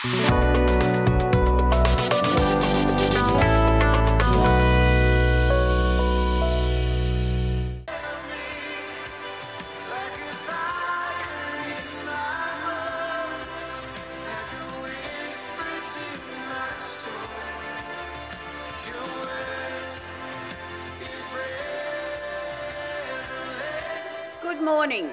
Good morning.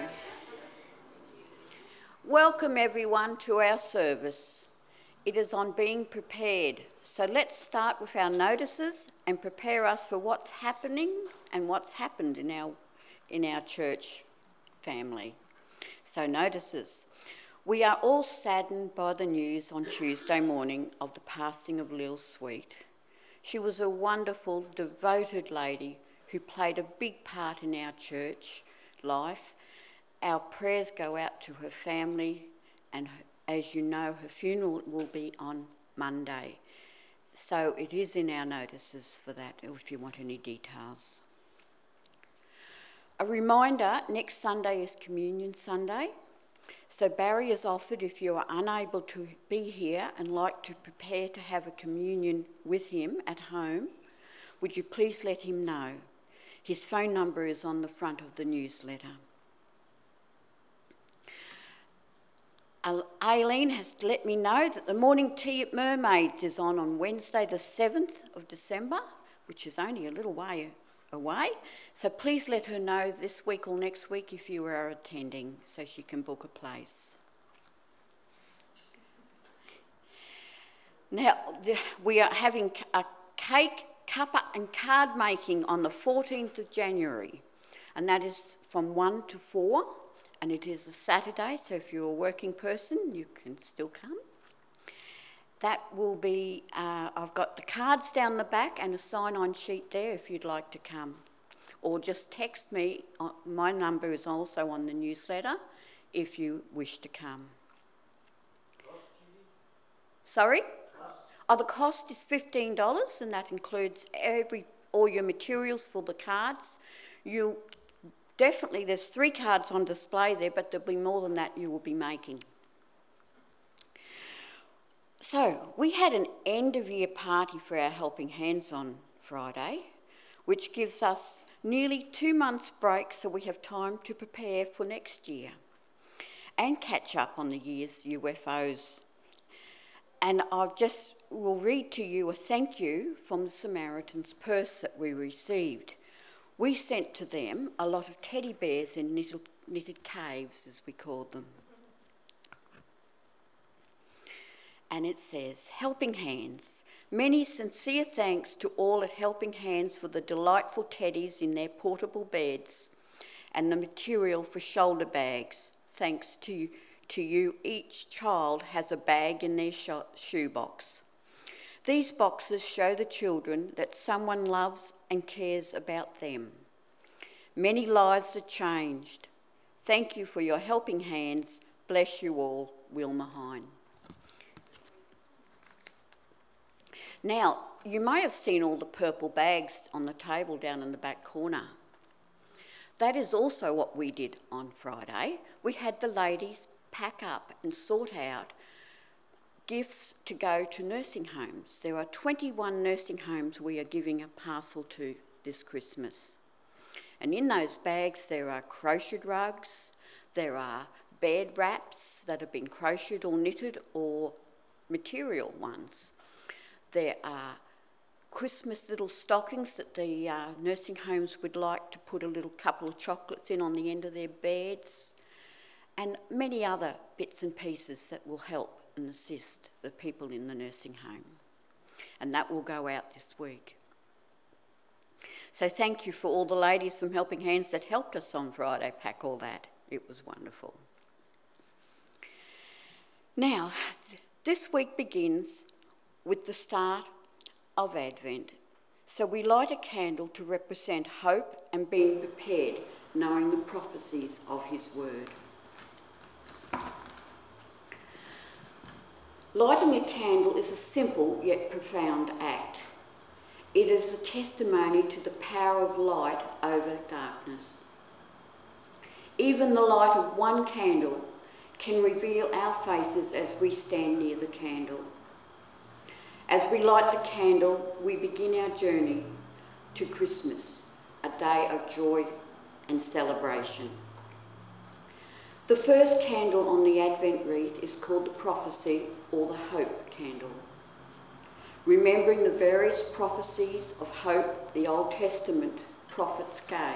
Welcome everyone to our service. It is on being prepared. So let's start with our notices and prepare us for what's happening and what's happened in our church family. So notices. We are all saddened by the news on Tuesday morning of the passing of Lil Sweet. She was a wonderful, devoted lady who played a big part in our church life. Our prayers go out to her family, and as you know, her funeral will be on Monday. So it is in our notices for that, if you want any details. A reminder, next Sunday is Communion Sunday. So Barry has offered, if you are unable to be here and like to prepare to have a communion with him at home, would you please let him know? His phone number is on the front of the newsletter. Aileen has let me know that the morning tea at Mermaids is on Wednesday the 7th of December, which is only a little way away. So please let her know this week or next week if you are attending, so she can book a place. Now, we are having a cake, cuppa and card making on the 14th of January, and that is from 1 to 4, and it is a Saturday, so if you're a working person, you can still come. That will be, I've got the cards down the back and a sign-on sheet there if you'd like to come. Or just text me, my number is also on the newsletter, if you wish to come. Sorry? Oh, the cost is $15, and that includes all your materials for the cards. There's 3 cards on display there, but there'll be more than that you will be making. So, we had an end-of-year party for our Helping Hands on Friday, which gives us nearly 2 months break, so we have time to prepare for next year and catch up on the year's UFOs. And will read to you a thank you from the Samaritan's purse that we received. We sent to them a lot of teddy bears in knitted caves, as we called them. And it says, Helping Hands. Many sincere thanks to all at Helping Hands for the delightful teddies in their portable beds and the material for shoulder bags. Thanks to you, each child has a bag in their shoebox. These boxes show the children that someone loves and cares about them. Many lives are changed. Thank you for your helping hands. Bless you all, Wilma Hine. Now, you may have seen all the purple bags on the table down in the back corner. That is also what we did on Friday. We had the ladies pack up and sort out gifts to go to nursing homes. There are 21 nursing homes we are giving a parcel to this Christmas. And in those bags there are crocheted rugs, there are bed wraps that have been crocheted or knitted or material ones. There are Christmas little stockings that the nursing homes would like to put a little couple of chocolates in on the end of their beds, and many other bits and pieces that will help and assist the people in the nursing home. And that will go out this week. So thank you for all the ladies from Helping Hands that helped us on Friday pack all that. It was wonderful. Now, this week begins with the start of Advent. So we light a candle to represent hope and being prepared, knowing the prophecies of his word. Lighting a candle is a simple yet profound act. It is a testimony to the power of light over darkness. Even the light of one candle can reveal our faces as we stand near the candle. As we light the candle, we begin our journey to Christmas, a day of joy and celebration. The first candle on the Advent wreath is called the prophecy or the hope candle, remembering the various prophecies of hope the Old Testament prophets gave.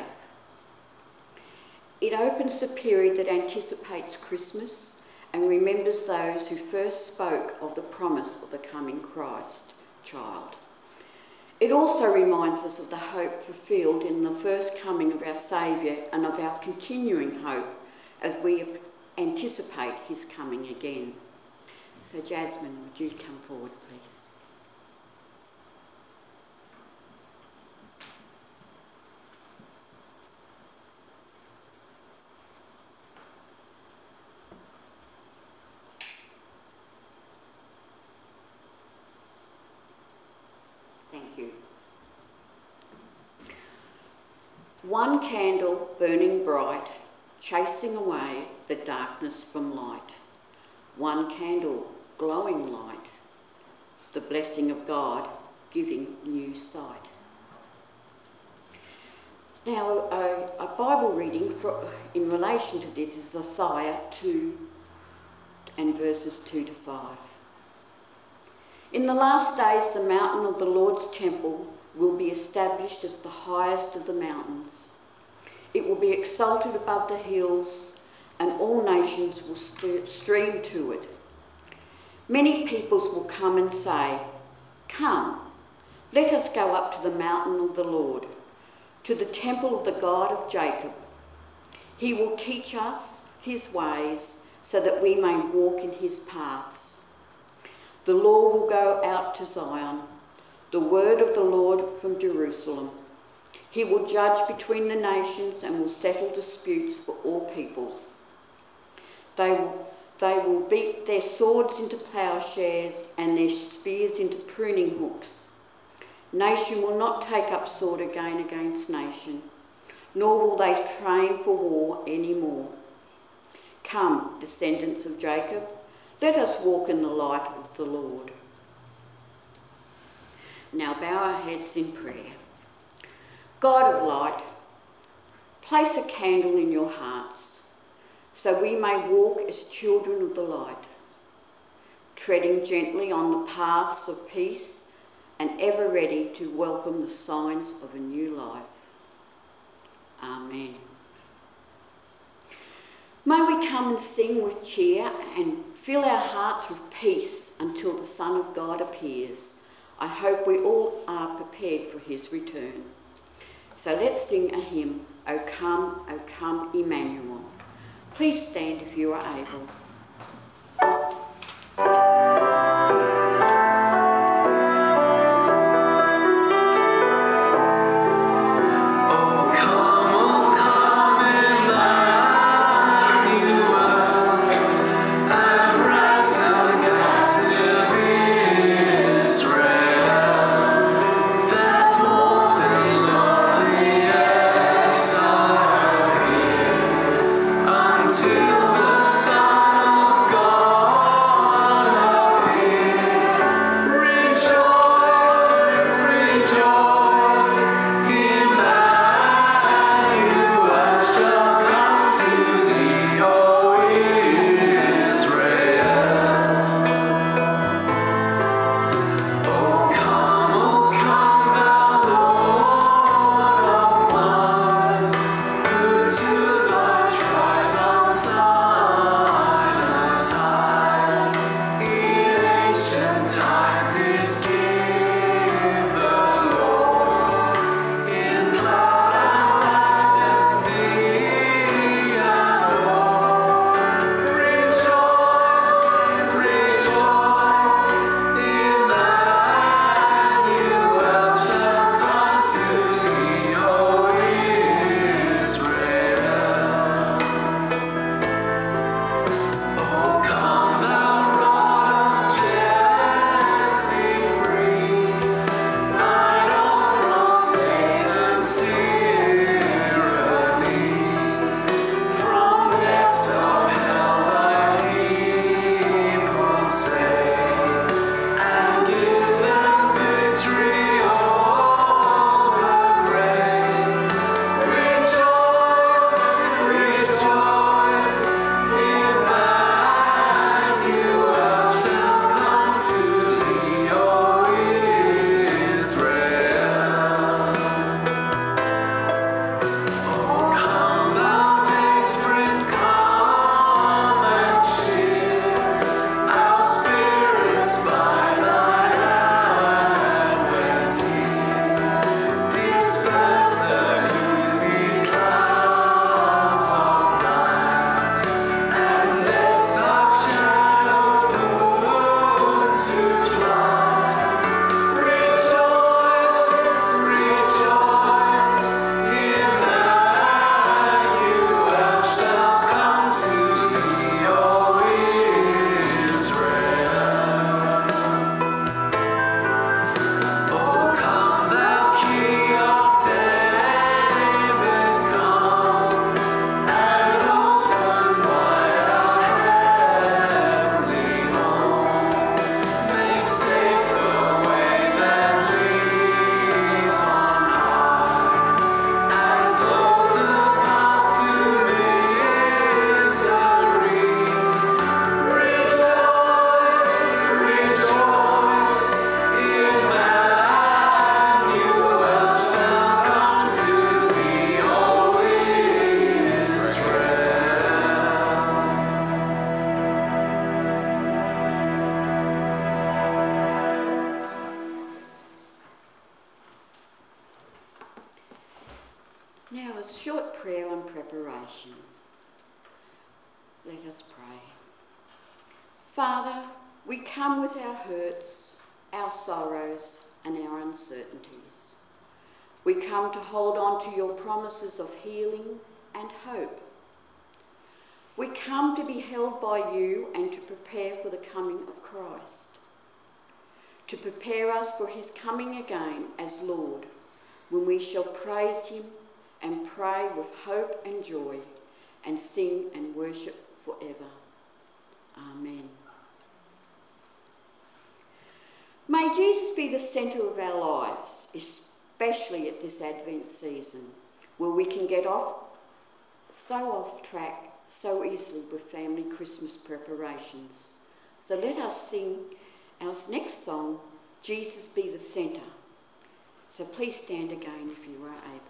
It opens the period that anticipates Christmas and remembers those who first spoke of the promise of the coming Christ child. It also reminds us of the hope fulfilled in the first coming of our Saviour and of our continuing hope as we anticipate his coming again. So Jasmine, would you come forward, please? Thank you. One candle burning bright, chasing away the darkness from light. One candle glowing light, the blessing of God giving new sight. Now, a Bible reading in relation to this is Isaiah 2 and verses 2 to 5. In the last days, the mountain of the Lord's temple will be established as the highest of the mountains. It will be exalted above the hills, and all nations will stream to it. Many peoples will come and say, "Come, let us go up to the mountain of the Lord, to the temple of the God of Jacob. He will teach us his ways so that we may walk in his paths. The law will go out to Zion, the word of the Lord from Jerusalem. He will judge between the nations and will settle disputes for all peoples. They will beat their swords into plowshares and their spears into pruning hooks. Nation will not take up sword again against nation, nor will they train for war any more. Come, descendants of Jacob, let us walk in the light of the Lord." Now bow our heads in prayer. God of light, place a candle in your hearts so we may walk as children of the light, treading gently on the paths of peace and ever ready to welcome the signs of a new life. Amen. May we come and sing with cheer and fill our hearts with peace until the Son of God appears. I hope we all are prepared for his return. So let's sing a hymn, O come, Emmanuel. Please stand if you are able. Until the sun preparation. Let us pray. Father, we come with our hurts, our sorrows, and our uncertainties. We come to hold on to your promises of healing and hope. We come to be held by you and to prepare for the coming of Christ, to prepare us for his coming again as Lord, when we shall praise him and pray with hope and joy and sing and worship forever. Amen. May Jesus be the centre of our lives, especially at this Advent season, where we can get so off track so easily with family Christmas preparations. So let us sing our next song, Jesus Be the Centre. So please stand again if you are able.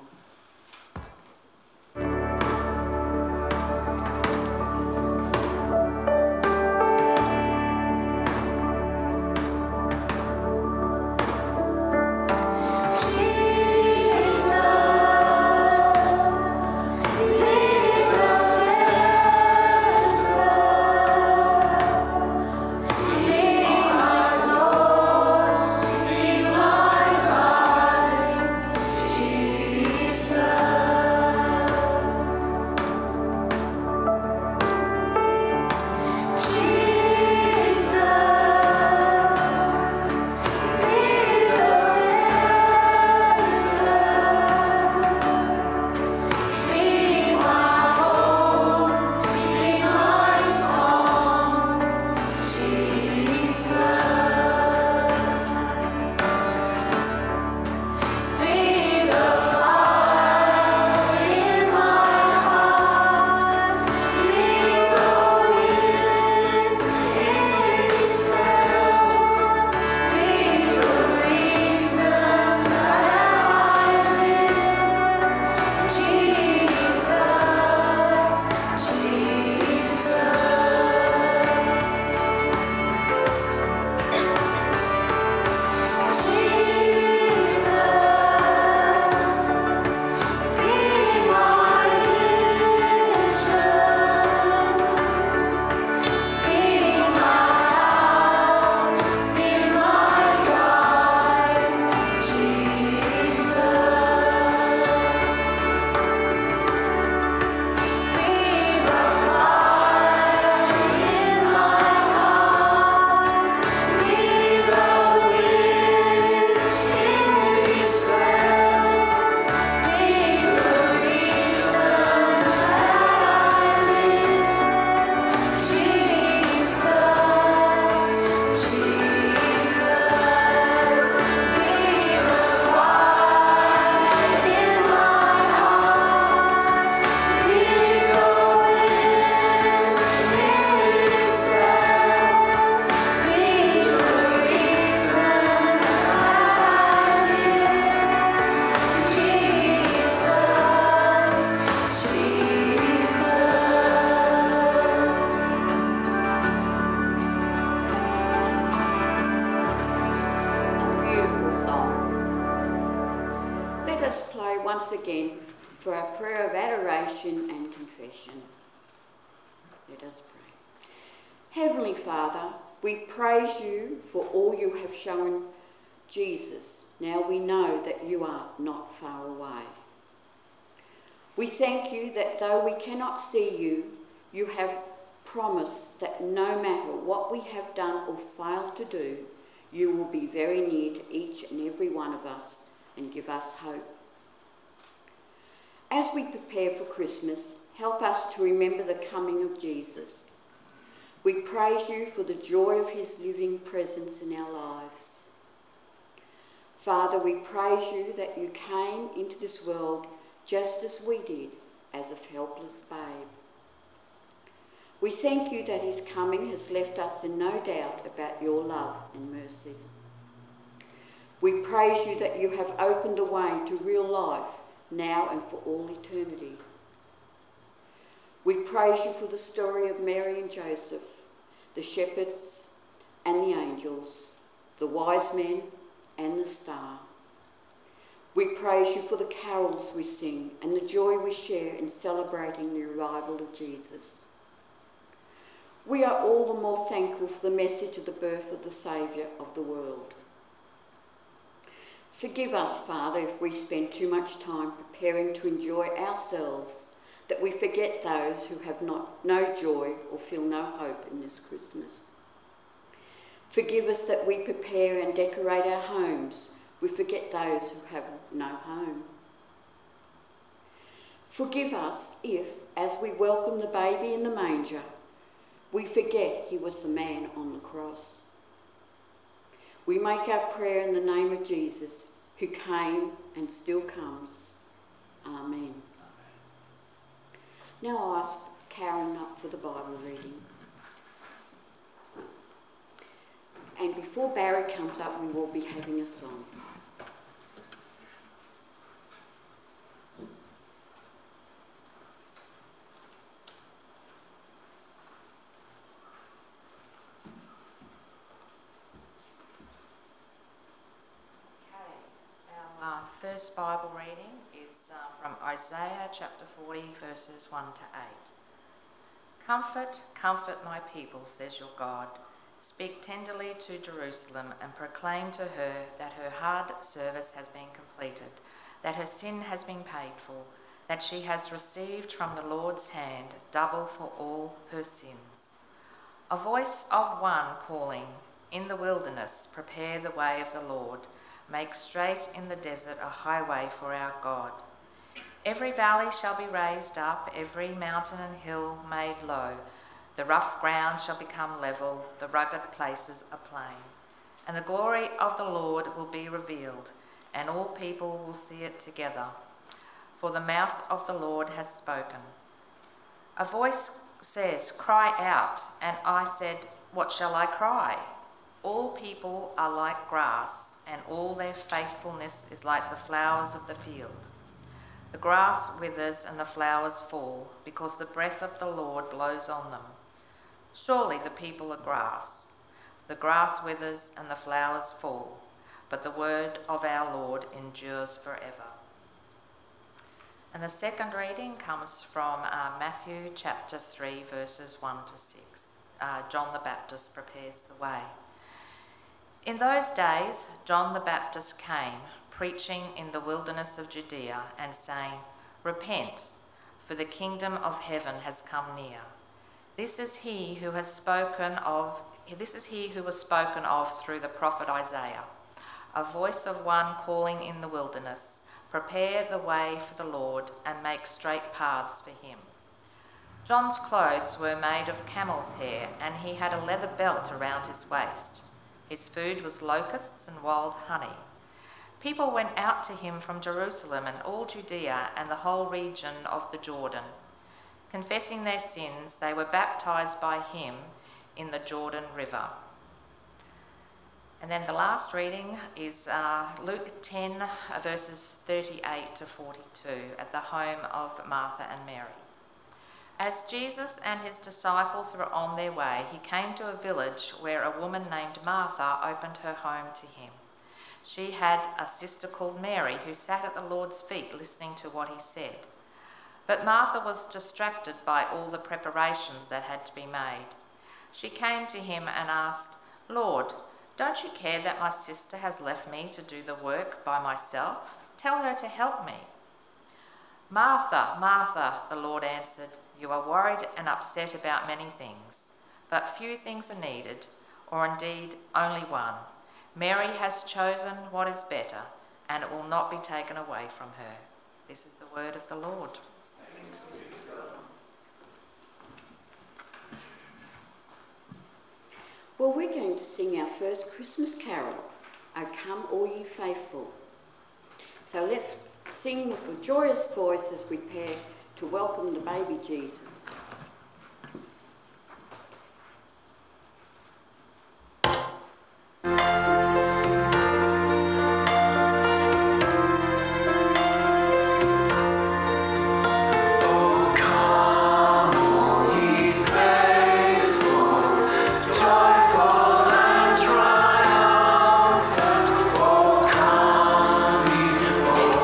Once again for our prayer of adoration and confession. Let us pray. Heavenly Father, we praise you for all you have shown Jesus. Now we know that you are not far away. We thank you that though we cannot see you, you have promised that no matter what we have done or failed to do, you will be very near to each and every one of us and give us hope. As we prepare for Christmas, help us to remember the coming of Jesus. We praise you for the joy of his living presence in our lives. Father, we praise you that you came into this world just as we did, as a helpless babe. We thank you that his coming has left us in no doubt about your love and mercy. We praise you that you have opened the way to real life now and for all eternity. We praise you for the story of Mary and Joseph, the shepherds and the angels, the wise men and the star. We praise you for the carols we sing and the joy we share in celebrating the arrival of Jesus. We are all the more thankful for the message of the birth of the Saviour of the world. Forgive us, Father, if we spend too much time preparing to enjoy ourselves, that we forget those who have no joy or feel no hope in this Christmas. Forgive us that we prepare and decorate our homes. We forget those who have no home. Forgive us if, as we welcome the baby in the manger, we forget he was the man on the cross. We make our prayer in the name of Jesus, who came and still comes. Amen. Now I'll ask Karen up for the Bible reading. And before Barry comes up, we will be having a song. First Bible reading is from Isaiah chapter 40, verses 1 to 8. Comfort, comfort my people, says your God. Speak tenderly to Jerusalem and proclaim to her that her hard service has been completed, that her sin has been paid for, that she has received from the Lord's hand double for all her sins. A voice of one calling, in the wilderness, prepare the way of the Lord. Make straight in the desert a highway for our God. Every valley shall be raised up, every mountain and hill made low. The rough ground shall become level, the rugged places a plain. And the glory of the Lord will be revealed, and all people will see it together. For the mouth of the Lord has spoken. A voice says, cry out, and I said, what shall I cry? All people are like grass, and all their faithfulness is like the flowers of the field. The grass withers and the flowers fall, because the breath of the Lord blows on them. Surely the people are grass. The grass withers and the flowers fall, but the word of our Lord endures forever. And the second reading comes from Matthew chapter 3, verses 1 to 6. John the Baptist prepares the way. In those days, John the Baptist came, preaching in the wilderness of Judea and saying, repent, for the kingdom of heaven has come near. This is he who was spoken of through the prophet Isaiah, a voice of one calling in the wilderness, prepare the way for the Lord and make straight paths for him. John's clothes were made of camel's hair, and he had a leather belt around his waist. His food was locusts and wild honey. People went out to him from Jerusalem and all Judea and the whole region of the Jordan. Confessing their sins, they were baptized by him in the Jordan River. And then the last reading is Luke 10, verses 38 to 42, at the home of Martha and Mary. As Jesus and his disciples were on their way, he came to a village where a woman named Martha opened her home to him. She had a sister called Mary who sat at the Lord's feet listening to what he said. But Martha was distracted by all the preparations that had to be made. She came to him and asked, Lord, don't you care that my sister has left me to do the work by myself? Tell her to help me. Martha, Martha, the Lord answered, you are worried and upset about many things, but few things are needed, or indeed only one. Mary has chosen what is better, and it will not be taken away from her. This is the word of the Lord. Well, we're going to sing our first Christmas carol, O Come All Ye Faithful. So let's sing with a joyous voice as we prepare to welcome the baby Jesus. Oh,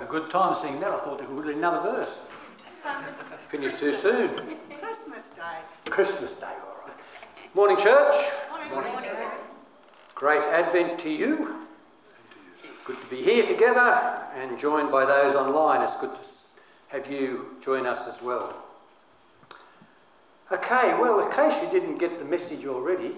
good time singing that. I thought they would do another verse. Finished too soon. Christmas Day. Christmas Day, all right. Morning, church. Morning. Great Advent to you. Good to be here together and joined by those online. It's good to have you join us as well. Okay, well, in case you didn't get the message already,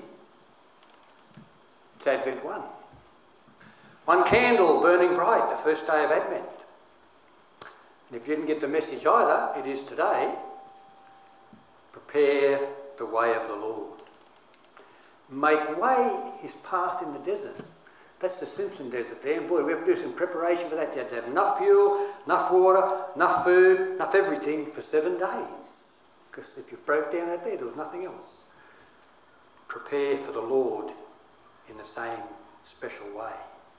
it's Advent 1. One candle burning bright, the first day of Advent. And if you didn't get the message either, it is today. Prepare the way of the Lord. Make way his path in the desert. That's the Simpson Desert there. And boy, we have to do some preparation for that. You have to have enough fuel, enough water, enough food, enough everything for 7 days. Because if you broke down out there was nothing else. Prepare for the Lord in the same special way.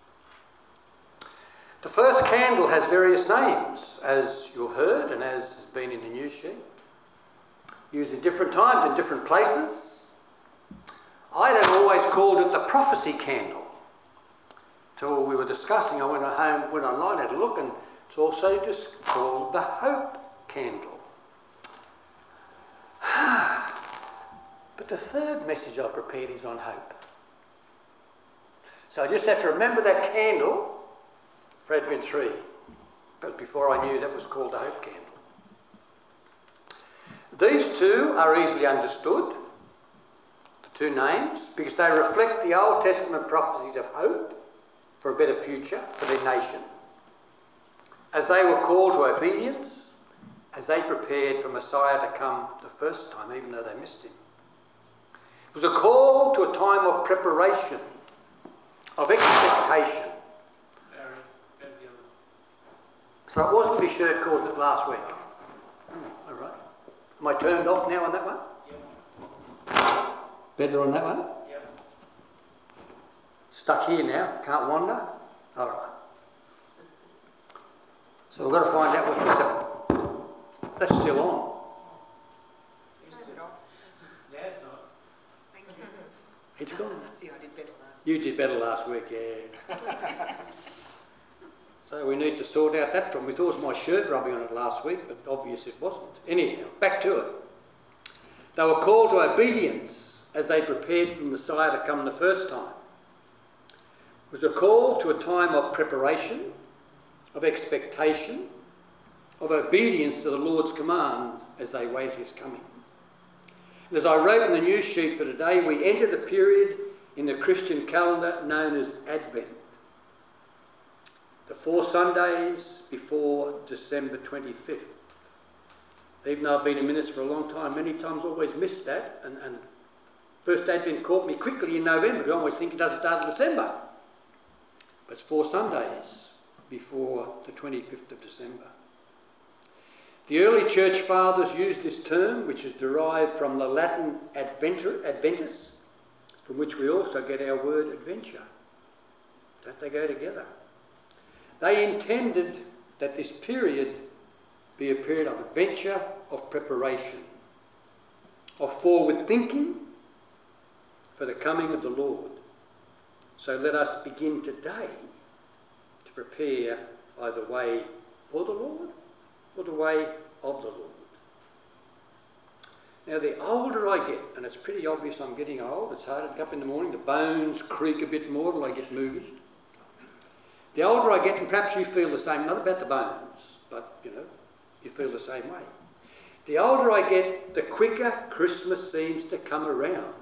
The first candle has various names, as you've heard and as has been in the news sheet. Used at different times in different places. I had always called it the prophecy candle. Till we were discussing, I went home, went online, had a look, and it's also just called the hope candle. But the third message I prepared is on hope. So I just have to remember that candle for Advent 3. But before I knew that was called the hope candle. These two are easily understood, the two names, because they reflect the Old Testament prophecies of hope for a better future for their nation, as they were called to obedience, as they prepared for Messiah to come the first time, even though they missed him. It was a call to a time of preparation, of expectation. So it wasn't my shirt caused it last week. All right. Am I turned off now on that one? Yep. Better on that one? Yep. Stuck here now, can't wander? All right. So we've got to find out what this is. That's still on. Is it off? Yeah, it's not. Thank you. It's gone. See, I did better last You did better last week, yeah. So we need to sort out that problem. We thought it was my shirt rubbing on it last week, but obvious it wasn't. Anyhow, back to it. They were called to obedience as they prepared for Messiah to come the first time. It was a call to a time of preparation, of expectation, of obedience to the Lord's command as they wait his coming. And as I wrote in the news sheet for today, we enter the period in the Christian calendar known as Advent. The 4 Sundays before December 25th. Even though I've been a minister for a long time, many times always missed that. And first Advent caught me quickly in November. I always think it doesn't start in December. But it's 4 Sundays before the 25th of December. The early church fathers used this term, which is derived from the Latin adventus, from which we also get our word adventure. Don't they go together? They intended that this period be a period of adventure, of preparation, of forward thinking for the coming of the Lord. So let us begin today to prepare either way for the Lord or the way of the Lord. Now, the older I get, and it's pretty obvious I'm getting old, it's hard to get up in the morning, the bones creak a bit more till I get moving. The older I get, and perhaps you feel the same, not about the bones, but, you know, you feel the same way. The older I get, the quicker Christmas seems to come around.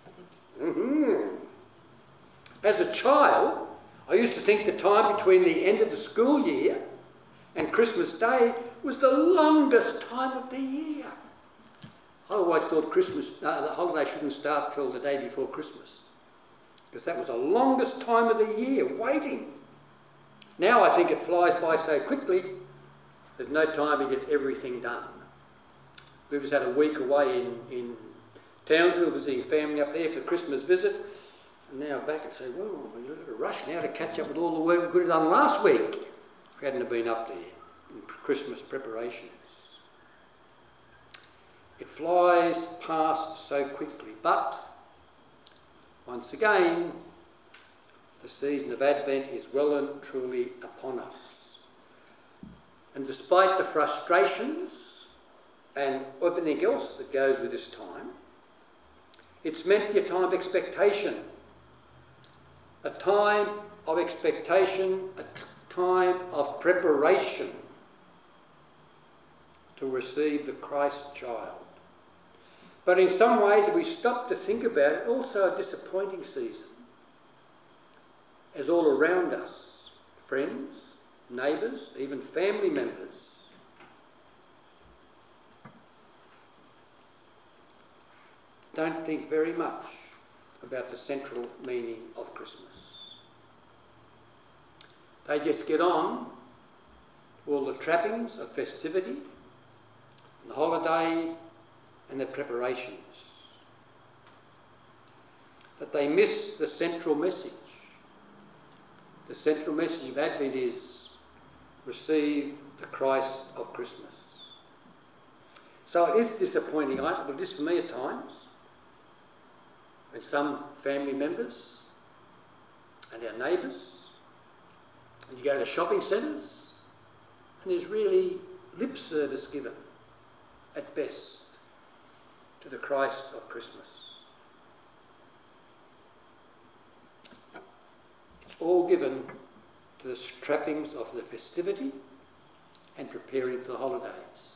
As a child, I used to think the time between the end of the school year and Christmas Day was the longest time of the year. I always thought the holiday shouldn't start till the day before Christmas, because that was the longest time of the year, waiting. Now I think it flies by so quickly, there's no time to get everything done. We just had a week away in Townsville visiting family up there for the Christmas visit, and now back and say, well, we're a little rush now to catch up with all the work we could have done last week if we hadn't have been up there in Christmas preparations. It flies past so quickly, but once again, the season of Advent is well and truly upon us. And despite the frustrations and everything else that goes with this time, it's meant to be a time of expectation. A time of expectation, a time of preparation to receive the Christ child. But in some ways, if we stop to think about it, also a disappointing season. As all around us, friends, neighbours, even family members, don't think very much about the central meaning of Christmas. They just get on all the trappings of festivity, and the holiday and the preparations. But they miss the central message. The central message of Advent is receive the Christ of Christmas. So it is disappointing, but it is for me at times, when some family members and our neighbours, and you go to shopping centres, and there's really lip service given, at best, to the Christ of Christmas. It's all given to the trappings of the festivity and preparing for the holidays.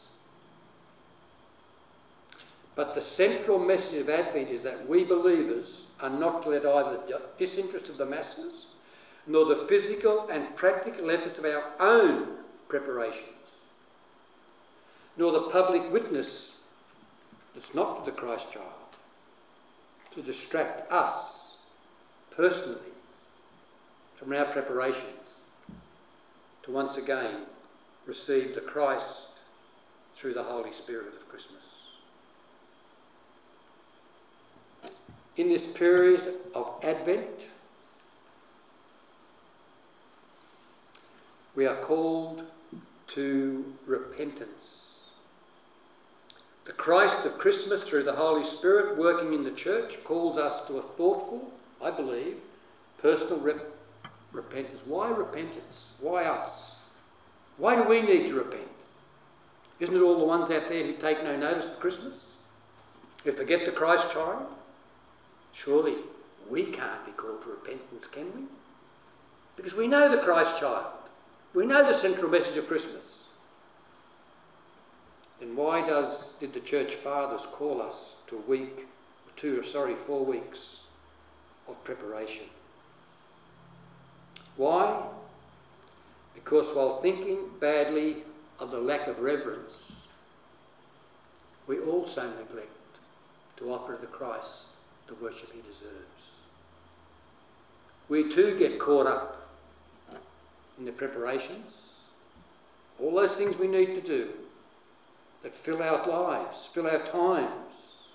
But the central message of Advent is that we believers are not to let either the disinterest of the masses nor the physical and practical efforts of our own preparations, nor the public witness that's not to the Christ child, to distract us personally from our preparations to once again receive the Christ through the Holy Spirit of Christmas. In this period of Advent, we are called to repentance. The Christ of Christmas, through the Holy Spirit working in the church, calls us to a thoughtful, I believe, personal repentance. Why repentance? Why us? Why do we need to repent? Isn't it all the ones out there who take no notice of Christmas? Who forget the Christ child? Surely we can't be called to repentance, can we? Because we know the Christ child. We know the central message of Christmas. Then why did the church fathers call us to 4 weeks of preparation? Why? Because while thinking badly of the lack of reverence, we also neglect to offer to the Christ the worship he deserves. We too get caught up in the preparations, all those things we need to do that fill our lives, fill our times.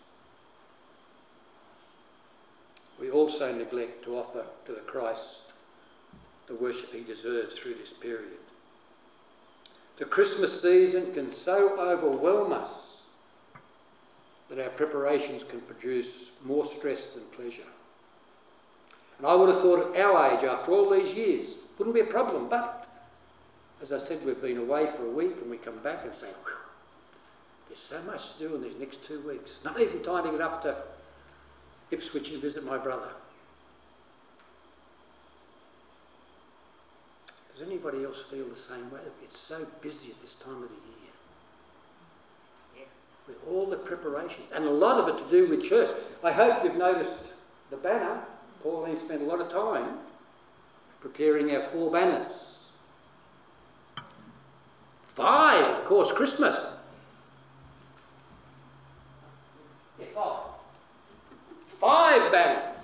We also neglect to offer to the Christ the worship he deserves through this period. The Christmas season can so overwhelm us that our preparations can produce more stress than pleasure. And I would have thought at our age, after all these years, wouldn't be a problem, but as I said, we've been away for a week and we come back and say, there's so much to do in these next 2 weeks. Not even time to get up to Ipswich and visit my brother. Does anybody else feel the same way? It's so busy at this time of the year. Yes. With all the preparations, and a lot of it to do with church. I hope you've noticed the banner. Pauline spent a lot of time preparing our 4 banners. 5, of course, Christmas. Yeah, 5 banners.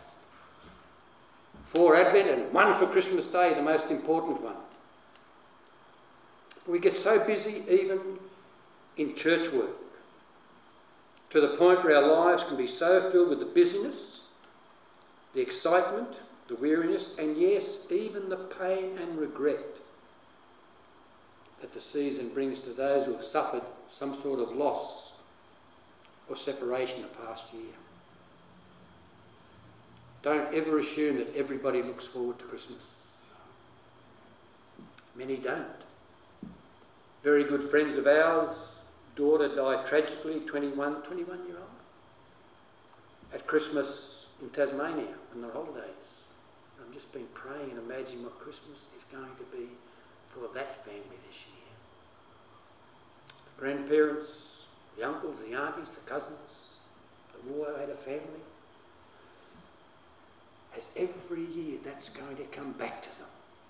4 Advent and 1 for Christmas Day, the most important one. We get so busy even in church work, to the point where our lives can be so filled with the busyness, the excitement, the weariness, and yes, even the pain and regret that the season brings to those who have suffered some sort of loss or separation the past year. Don't ever assume that everybody looks forward to Christmas. Many don't. very good friends of ours, daughter died tragically, 21-year-old, at Christmas in Tasmania on the holidays. I've just been praying and imagining what Christmas is going to be for that family this year. The grandparents, the uncles, the aunties, the cousins, the war had a family. As every year that's going to come back to them.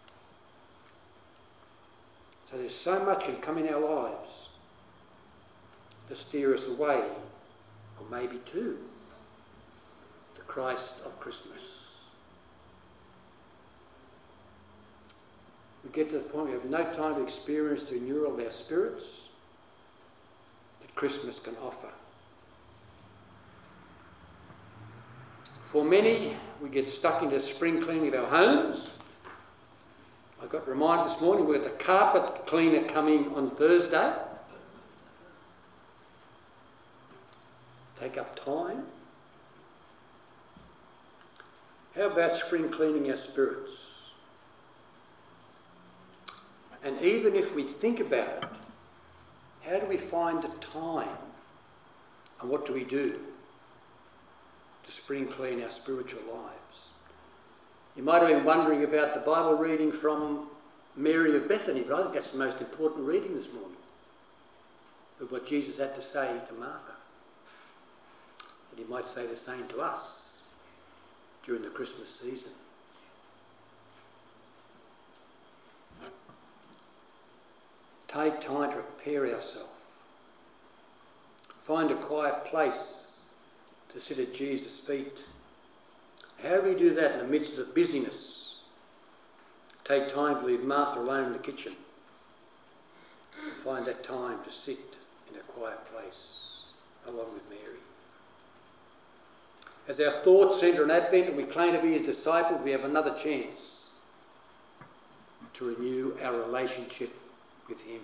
So there's so much can come in our lives to steer us away, or maybe to, the Christ of Christmas. We get to the point we have no time to experience the renewal of our spirits that Christmas can offer. For many, we get stuck into spring cleaning of our homes. I got reminded this morning we've got the carpet cleaner coming on Thursday. Take up time. How about spring cleaning our spirits? And even if we think about it, how do we find the time? And what do we do to spring clean our spiritual lives? You might have been wondering about the Bible reading from Mary of Bethany, but I think that's the most important reading this morning, of what Jesus had to say to Martha. And he might say the same to us during the Christmas season. Take time to prepare ourselves. Find a quiet place to sit at Jesus' feet. How do we do that in the midst of the busyness? Take time to leave Martha alone in the kitchen. Find that time to sit in a quiet place along with Mary. As our thoughts centre on Advent and we claim to be his disciples, we have another chance to renew our relationship with him.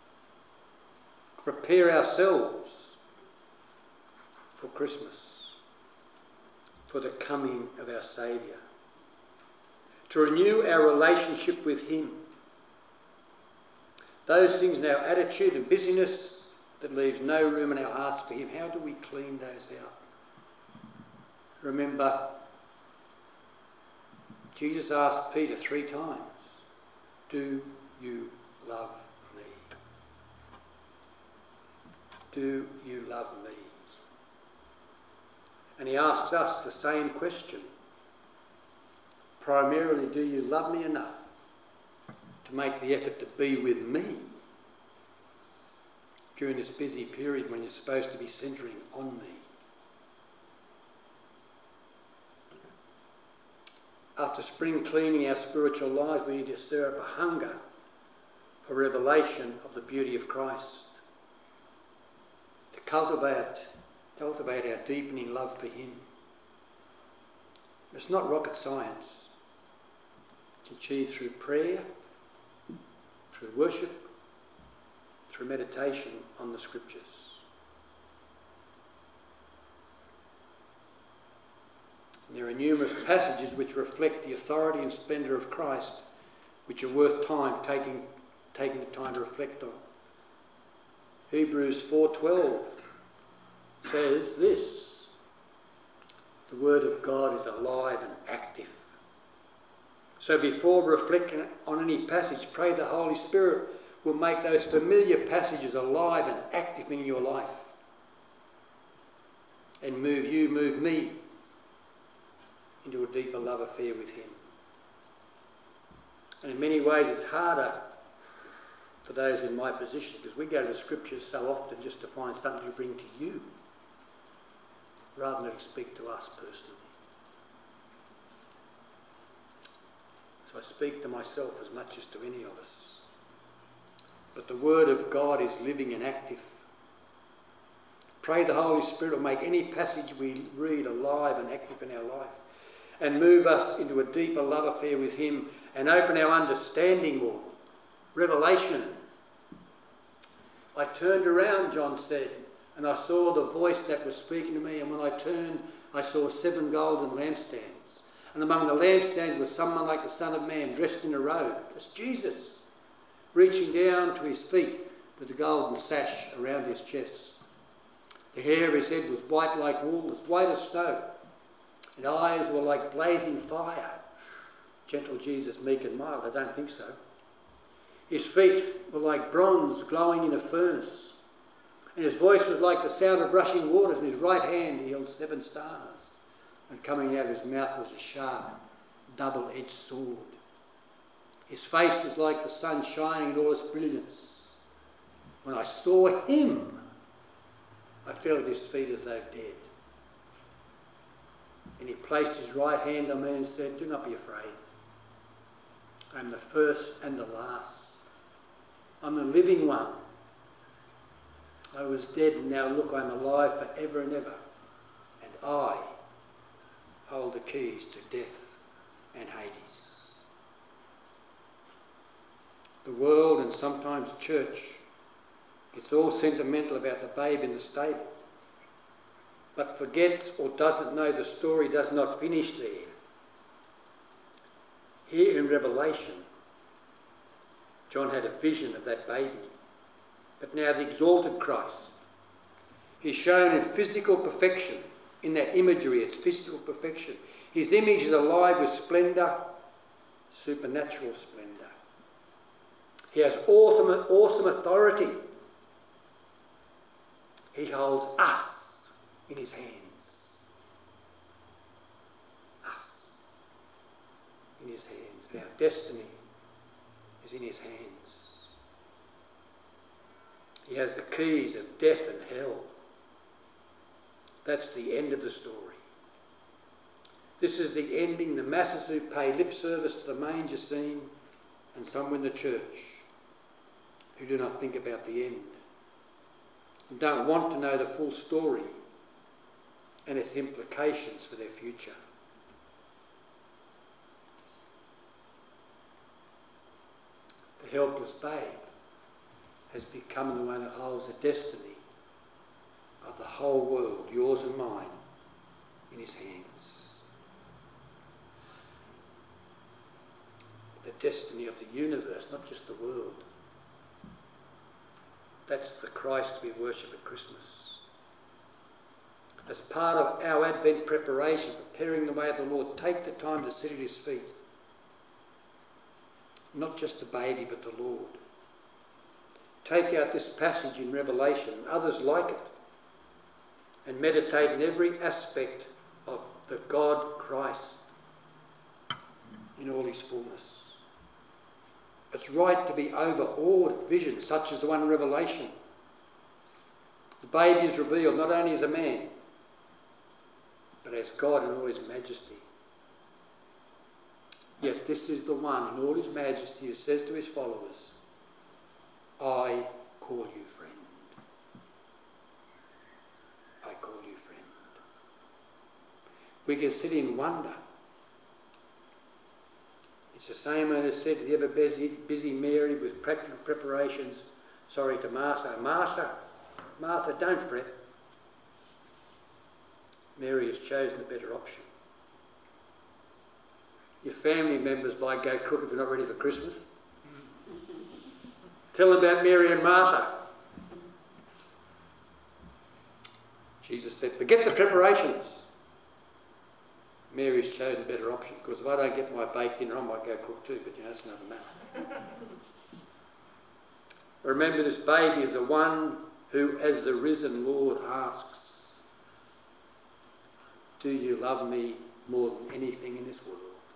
Prepare ourselves for Christmas, for the coming of our Saviour. To renew our relationship with him. Those things in our attitude and busyness that leaves no room in our hearts for him, how do we clean those out? Remember, Jesus asked Peter 3 times, do you love me? Do you love me? And he asks us the same question. Primarily, do you love me enough to make the effort to be with me during this busy period when you're supposed to be centering on me? After spring cleaning our spiritual lives, we need to stir up a hunger for revelation of the beauty of Christ, to cultivate our deepening love for him. It's not rocket science. It's achieved through prayer, through worship, through meditation on the scriptures. And there are numerous passages which reflect the authority and splendour of Christ, which are worth taking the time to reflect on. Hebrews 4:12 says this: the word of God is alive and active. So before reflecting on any passage, pray the Holy Spirit will make those familiar passages alive and active in your life and move me into a deeper love affair with him. And in many ways it's harder for those in my position, because we go to the scriptures so often just to find something to bring to you rather than to speak to us personally. So I speak to myself as much as to any of us. But the word of God is living and active. Pray the Holy Spirit will make any passage we read alive and active in our life and move us into a deeper love affair with him and open our understanding more. Revelation. I turned around, John said, and I saw the voice that was speaking to me, and when I turned, I saw 7 golden lampstands. And among the lampstands was someone like the Son of Man, dressed in a robe. That's Jesus, reaching down to his feet, with a golden sash around his chest. The hair of his head was white like wool, as white as snow, and eyes were like blazing fire. Gentle Jesus, meek and mild, I don't think so. His feet were like bronze glowing in a furnace, and his voice was like the sound of rushing waters. In his right hand he held 7 stars, and coming out of his mouth was a sharp, double-edged sword. His face was like the sun shining in all its brilliance. When I saw him, I fell at his feet as though dead. And he placed his right hand on me and said, "Do not be afraid. I am the first and the last. I'm the living one. I was dead, and now look, I'm alive forever and ever. And I hold the keys to death and Hades." The world, and sometimes the church, gets all sentimental about the babe in the stable, but forgets or doesn't know the story does not finish there. Here in Revelation, John had a vision of that baby, but now the exalted Christ. He's shown in physical perfection. In that imagery, it's physical perfection. His image is alive with splendour, supernatural splendour. He has awesome authority. He holds us in his hands. Us in his hands. Our destiny is in his hands. He has the keys of death and hell. That's the end of the story. This is the ending. The masses who pay lip service to the manger scene, and some in the church who do not think about the end, and don't want to know the full story and its implications for their future. The helpless babe has become the one who holds the destiny of the whole world, yours and mine, in his hands. The destiny of the universe, not just the world. That's the Christ we worship at Christmas. As part of our Advent preparation, preparing the way of the Lord, take the time to sit at his feet. Not just the baby, but the Lord. Take out this passage in Revelation and others like it, and meditate in every aspect of the God Christ in all his fullness. It's right to be overawed at visions such as the one in Revelation. The baby is revealed not only as a man, but as God in all his majesty. Yet this is the one in all his majesty who says to his followers, "I call you friend. I call you friend." We can sit in wonder. It's the same one who said to the ever busy Mary with practical preparations, to Martha, Martha, don't fret. Mary has chosen a better option. Your family members might go crook if you're not ready for Christmas. Tell them about Mary and Martha. Jesus said, forget the preparations. Mary's chosen a better option, because if I don't get my baked dinner, I might go crook too, but that's another matter. Remember, this baby is the one who, as the risen Lord asks, do you love me more than anything in this world?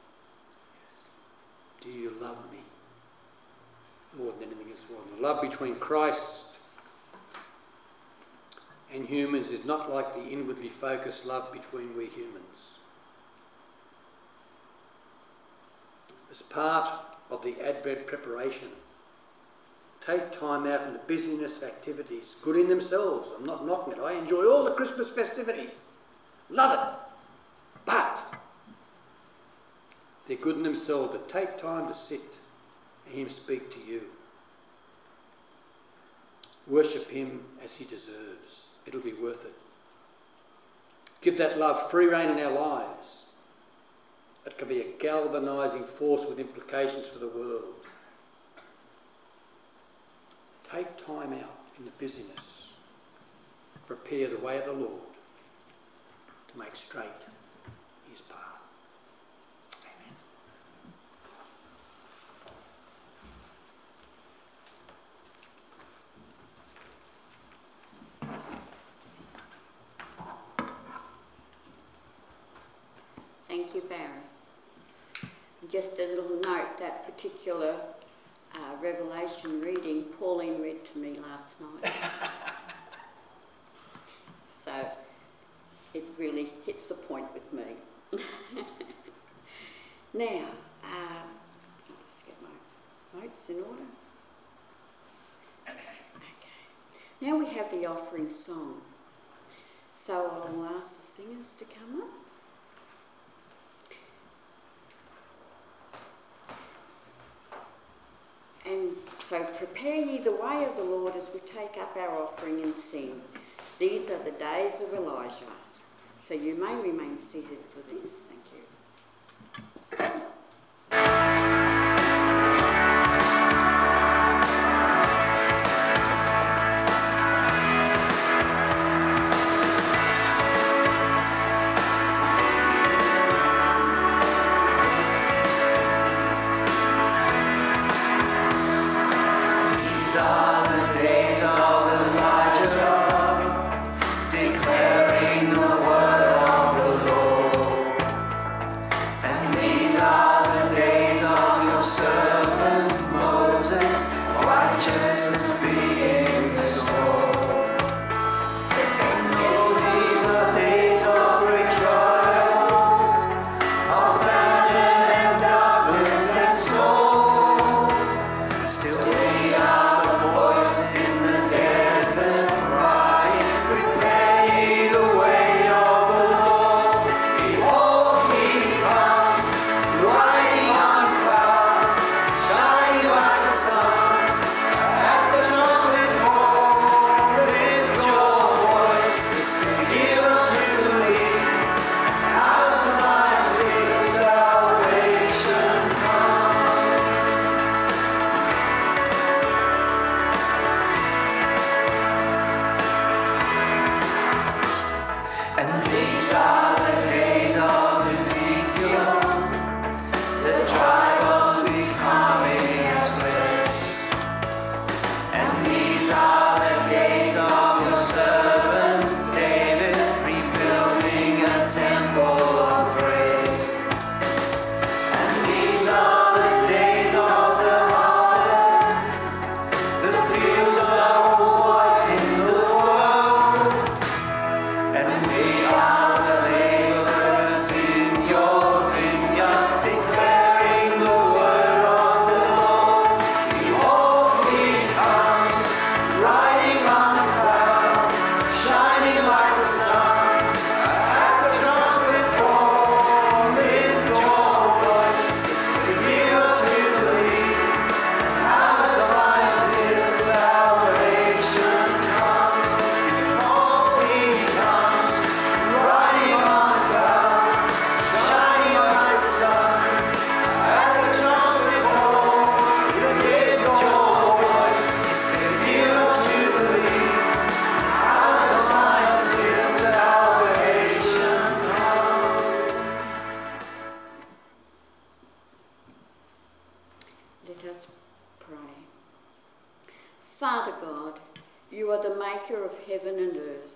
Do you love me more than anything in this world? The love between Christ and humans is not like the inwardly focused love between we humans. As part of the Advent preparation, take time out in the busyness of activities, good in themselves. I'm not knocking it. I enjoy all the Christmas festivities. Love it. But they're good in themselves, but take time to sit and him speak to you. Worship him as he deserves. It'll be worth it. Give that love free rein in our lives. It can be a galvanising force with implications for the world. take time out in the busyness, prepare the way of the Lord to make straight his path. Amen. Thank you, Barry. Just a little note, that particular Revelation reading, Pauline read to me last night. So it really hits the point with me. Now, I'll just get my notes in order. Okay. Now we have the offering song. So I'll ask the singers to come up. And so prepare ye the way of the Lord as we take up our offering and sing. These are the days of Elijah. So you may remain seated for this. Thank you. Father God, you are the maker of heaven and earth.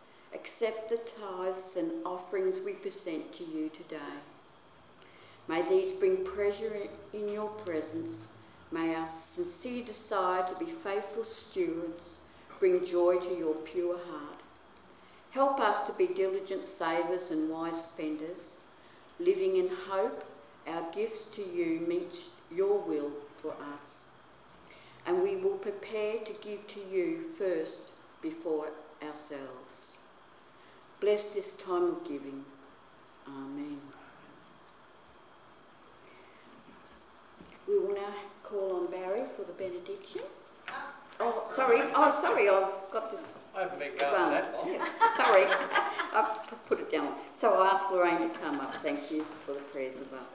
Accept the tithes and offerings we present to you today. May these bring pleasure in your presence. May our sincere desire to be faithful stewards bring joy to your pure heart. Help us to be diligent savers and wise spenders, living in hope our gifts to you meet your will for us. And we will prepare to give to you first before ourselves. Bless this time of giving. Amen. We will now call on Barry for the benediction. Oh, sorry. I've got this. I haven't been going for that long. Yeah, sorry, I've put it down. So I'll ask Lorraine to come up. Thank you for the prayers of others.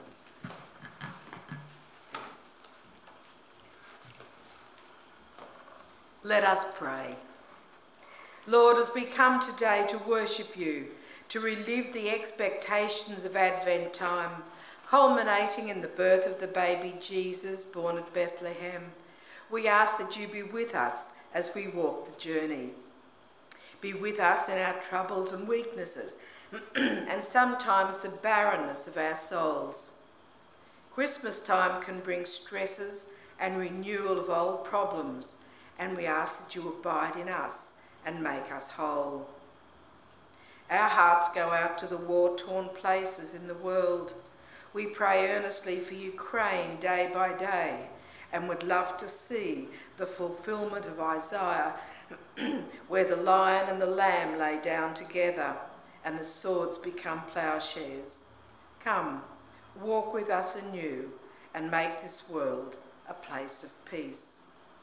Let us pray. Lord, as we come today to worship you, to relive the expectations of Advent time, culminating in the birth of the baby Jesus born at Bethlehem, we ask that you be with us as we walk the journey. Be with us in our troubles and weaknesses, and sometimes the barrenness of our souls. Christmas time can bring stresses and renewal of old problems, and we ask that you abide in us and make us whole. Our hearts go out to the war-torn places in the world. We pray earnestly for Ukraine day by day, and would love to see the fulfilment of Isaiah, where the lion and the lamb lay down together, and the swords become plowshares. Come, walk with us anew, and make this world a place of peace.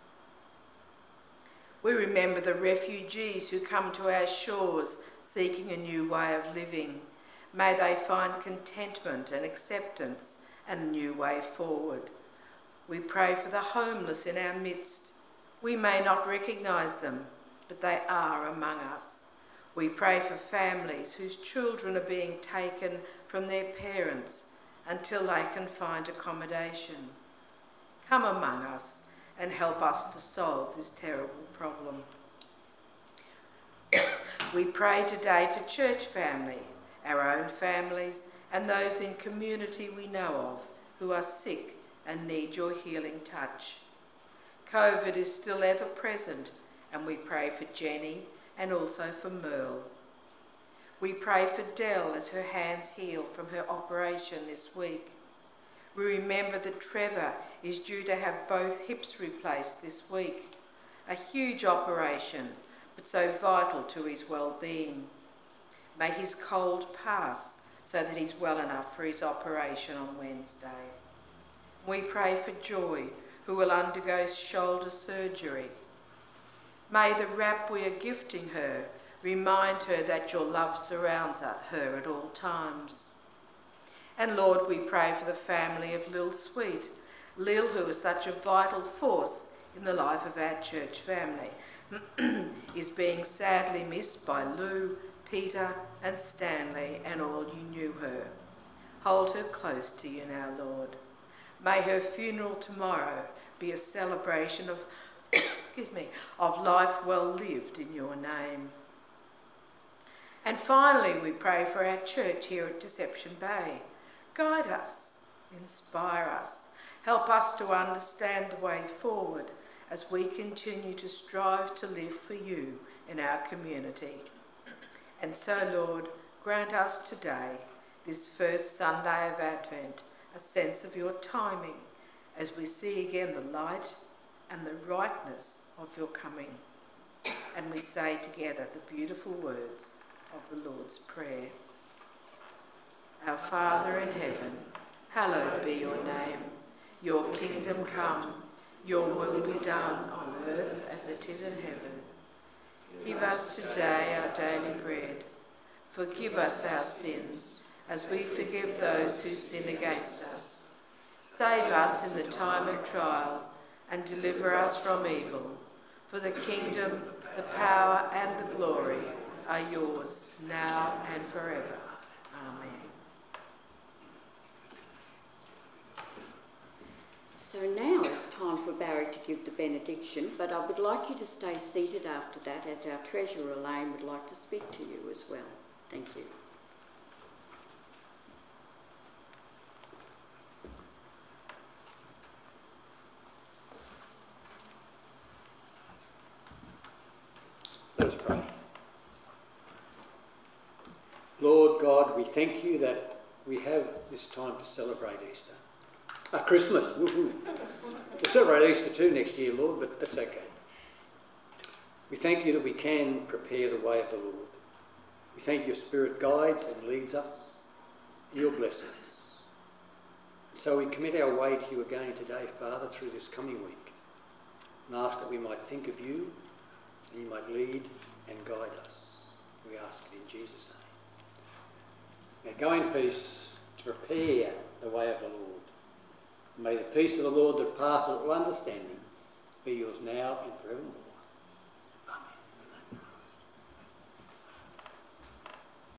We remember the refugees who come to our shores seeking a new way of living. May they find contentment and acceptance and a new way forward. We pray for the homeless in our midst. We may not recognise them, but they are among us. We pray for families whose children are being taken from their parents until they can find accommodation. Come among us and help us to solve this terrible problem. We pray today for church family, our own families, and those in community we know of who are sick and need your healing touch. COVID is still ever present, and we pray for Jenny and also for Merle. We pray for Dell as her hands heal from her operation this week. We remember that Trevor is due to have both hips replaced this week. A huge operation, but so vital to his well-being. May his cold pass so that he's well enough for his operation on Wednesday. We pray for Joy, who will undergo shoulder surgery. May the wrap we are gifting her remind her that your love surrounds her at all times. And Lord, we pray for the family of Lil Sweet. Lil, who is such a vital force in the life of our church family, is being sadly missed by Lou, Peter and Stanley and all you knew her. Hold her close to you now, Lord. May her funeral tomorrow be a celebration of, of life well lived in your name. And finally, we pray for our church here at Deception Bay. Guide us, inspire us, help us to understand the way forward as we continue to strive to live for you in our community. And so, Lord, grant us today, this first Sunday of Advent, a sense of your timing as we see again the light and the rightness of your coming. And we say together the beautiful words of the Lord's Prayer. Our Father in heaven, hallowed be your name. Your kingdom come, your will be done on earth as it is in heaven. Give us today our daily bread. Forgive us our sins, as we forgive those who sin against us. Save us in the time of trial, and deliver us from evil. For the kingdom, the power, and the glory are yours, now and forever. Amen. So now it's time for Barry to give the benediction, but I would like you to stay seated after that, as our Treasurer Elaine would like to speak to you as well. Thank you. Let us pray. Lord God, we thank you that we have this time to celebrate Easter. Christmas, woohoo. To celebrate Easter too next year, Lord, but that's okay. We thank you that we can prepare the way of the Lord. We thank your Spirit guides and leads us, and you'll bless us. So we commit our way to you again today, Father, through this coming week, and ask that we might think of you, and you might lead and guide us. We ask it in Jesus' name. Now go in peace to prepare the way of the Lord. May the peace of the Lord that passes all understanding be yours now and forevermore.